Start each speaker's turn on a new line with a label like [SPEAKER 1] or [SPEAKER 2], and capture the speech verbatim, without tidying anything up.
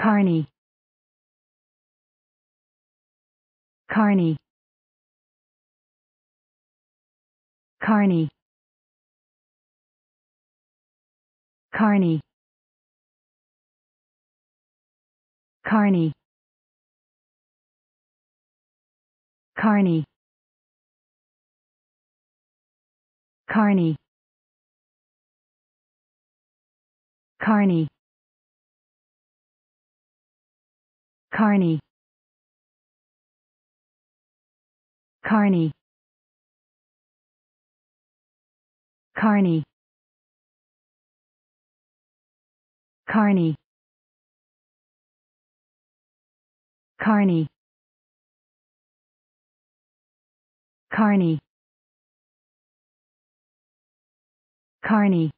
[SPEAKER 1] Kearney, Kearney, Kearney, Kearney, Kearney, Kearney, Kearney, Kearney, Kearney, Kearney, Kearney, Kearney, Kearney, Kearney, Kearney,